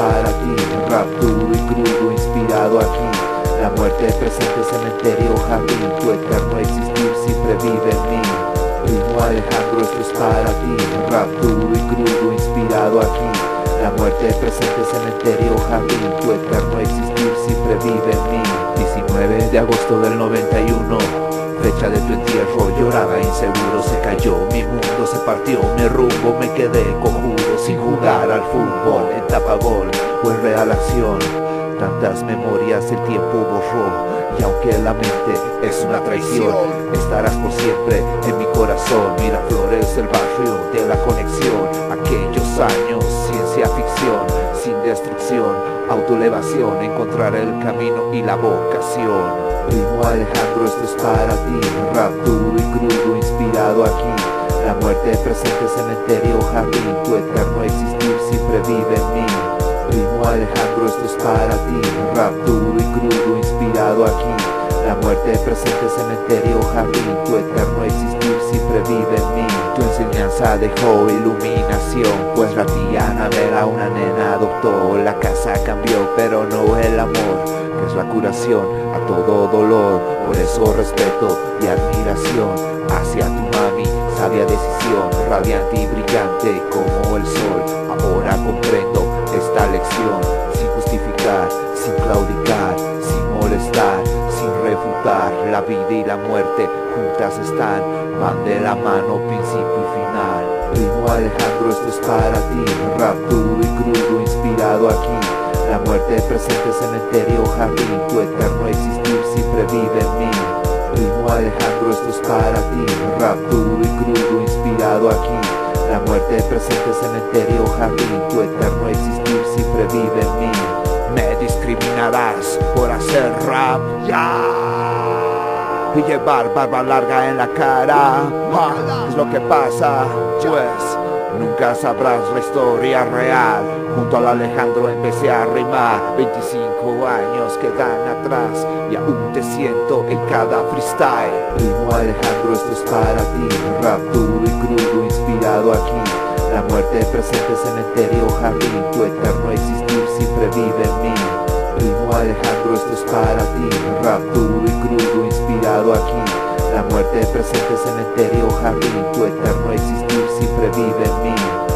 para ti. Rap duro y crudo inspirado aquí. La muerte presente, cementerio, jardín. Tu eterno existir siempre vive en mí. Primo Alejandro, esto es para ti. Rap duro y crudo inspirado aquí. La muerte presente, cementerio, jardín. Tu eterno existir siempre vive en mí. 19 de agosto del 91, fecha de tu entierro. Lloraba inseguro, se cayó mi mundo, se partió mi rumbo. Me quedé conjuro sin jugar al fútbol. Etapa gol, vuelve a la acción. Tantas memorias el tiempo borró. Y aunque la mente es una traición, estarás por siempre en mi corazón. Miraflores, el barrio de la conexión. Aquellos años, ciencia ficción, sin destrucción, autoelevación, encontrar el camino y la vocación. Primo Alejandro, esto es para ti. Rap duro y crudo inspirado aquí. La muerte presente, cementerio, jardín. Tu eterno existir siempre vive en mí. Primo Alejandro, esto es para ti. Rap duro y crudo inspirado aquí. La muerte presente, cementerio, jardín. Tu eterno existir siempre vive en mí. Tu enseñanza dejó iluminación, pues la tía Anabela una nena adoptó. La casa cambió, pero no el amor, que es la curación a todo dolor. Por eso respeto y admiración hacia tu mami, sabia decisión, radiante y brillante como el sol. Ahora comprendo esta lección, sin justificar, sin claudicar, sin molestar, sin refutar. La vida y la muerte juntas están, van de la mano, principio y final. Primo Alejandro, esto es para ti. Rap duro y crudo inspirado aquí. La muerte presente, cementerio, jardín. Tu eterno existir siempre vive en mí. Primo Alejandro, esto es para ti. Rap duro y crudo inspirado aquí. La muerte presente, cementerio, jardín. Tu eterno existir siempre vive en mí. Me discriminarás por hacer rap, y llevar barba larga en la cara. Es lo que pasa, pues nunca sabrás la historia real. Junto al Alejandro empecé a rimar. 25 años quedan atrás y aún te siento en cada freestyle. Primo Alejandro, esto es para ti. Rap duro y crudo inspirado aquí. La muerte presente, cementerio, jardín. Tu eterno existir siempre vive en mí. Primo Alejandro, esto es para ti. Rap duro y crudo inspirado aquí. La muerte presente, cementerio, jardín. Tu eterno existir siempre vive en mí.